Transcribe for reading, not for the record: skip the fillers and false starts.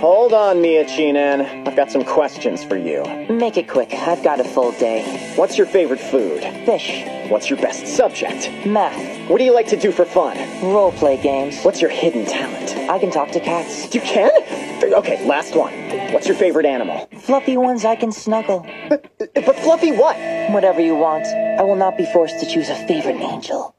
Hold on, Miya. I've got some questions for you. Make it quick. I've got a full day. What's your favorite food? Fish. What's your best subject? Math. What do you like to do for fun? Role-play games. What's your hidden talent? I can talk to cats. You can? Okay, last one. What's your favorite animal? Fluffy ones I can snuggle. But Fluffy what? Whatever you want. I will not be forced to choose a favorite angel.